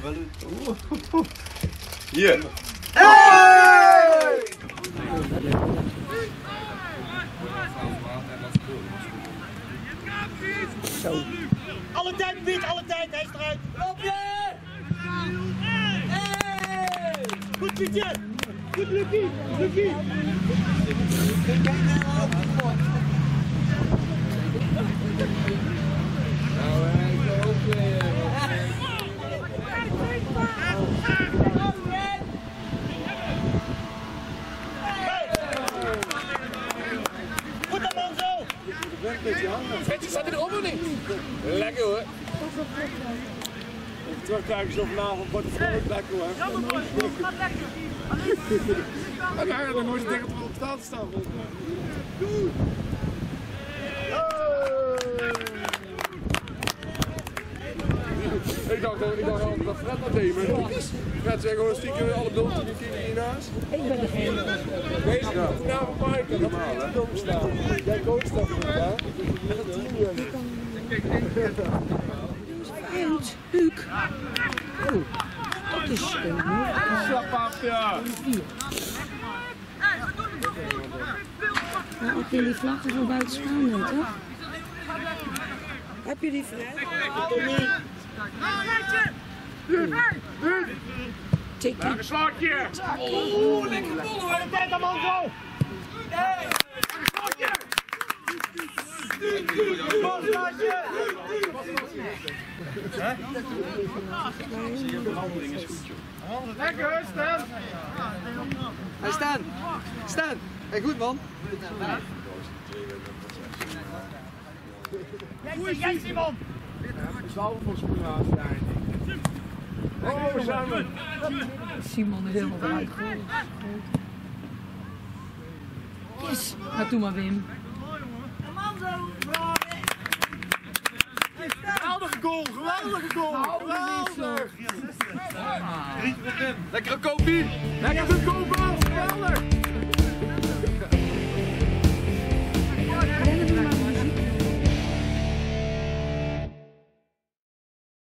Hier. Zo. Alle tijd, Piet, alle tijd, hij is eruit. Op je! Goed, Pietje! Goed, Lucky! Lucky! Vetje, staat hij erop of niet? Lekker hoor. Terugkijken zo vanavond wordt het gewoon lekker hoor. Ja, maar boys, gaat lekker. En hij gaat er nooit tegen het op staan te staan. Ik dacht altijd dat Fred dat deed, maar Fred zei gewoon stiekem alle bulten die kiezen hiernaast. Ik ben degene. Deze moet nou een paar keer normaal hè? Staan. Jij coacht dat niet hè? Met een team jullie. Goed, Huuk. Oh, dat is Slap af ja. Nou, heb je die vlaggen voor buitenstaande, toch? Heb je die vrij? Tikkie. Een slagje! Oeh, lekker bol hoor. Kijk hem al zo. Hey, een slagje. Bosmaatje. Lekker, Stan! Hey Stan! Stan! Hey, goed man! Jij Simon. Zal voor schoenen aan zijn. Oh, we zijn we! Simon is helemaal eruit gegooid. Yes, nou doe maar Wim. Geweldige goal, geweldige goal! Geweldig! Lekkere kopie! Lekker goed goal, geweldig!